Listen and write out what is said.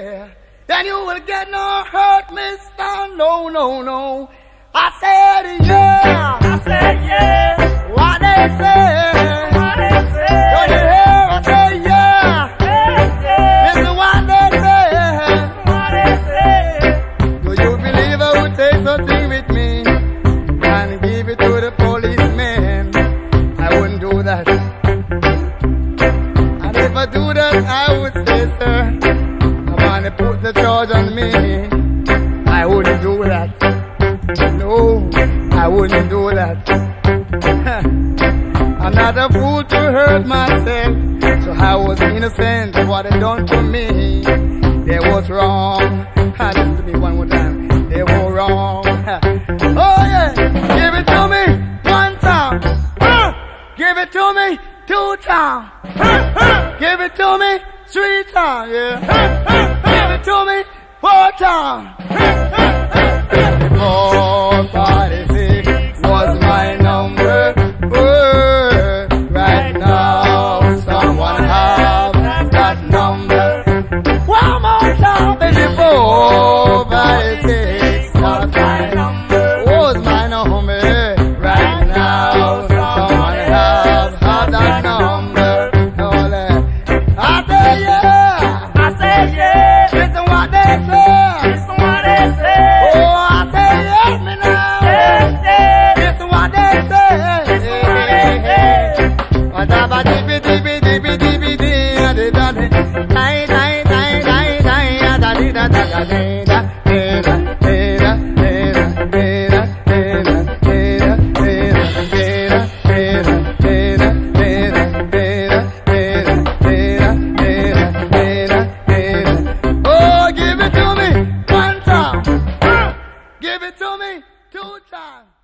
yeah. Then you will get no hurt, mister. No, no, no. I said yeah. I said yeah. What they say? What they say? Don't you hear? I say yeah. Yeah, yeah. Listen what they say. What they say? Do you believe I would take something with me and give it to the policeman? I wouldn't do that. And if I do that, I would say, sir, I want to put the charge on me. I wouldn't do that. No, I wouldn't do that. I'm not a fool to hurt myself, so I was innocent of what they done to me. They was wrong. Listen to me one more time. They were wrong. Oh yeah, give it to me one time. Give it to me 2 times. Give it to me 3 times. Yeah. Give it to me 4 times. 446 was my number. Right now, someone have that number. One more time, baby. 456 was my number. Was my number. Right now, someone have that number. I say yeah. I say yeah. Listen what they say. Listen what they say. Oh, I say yes, me now. Yeah, yeah. Listen what they say. Listen what they say. Whatever dibby dibby dibby dibby dee da da da die die die die die da di da da da da da Oh, give it to me 1 time. Give it to me 2 times.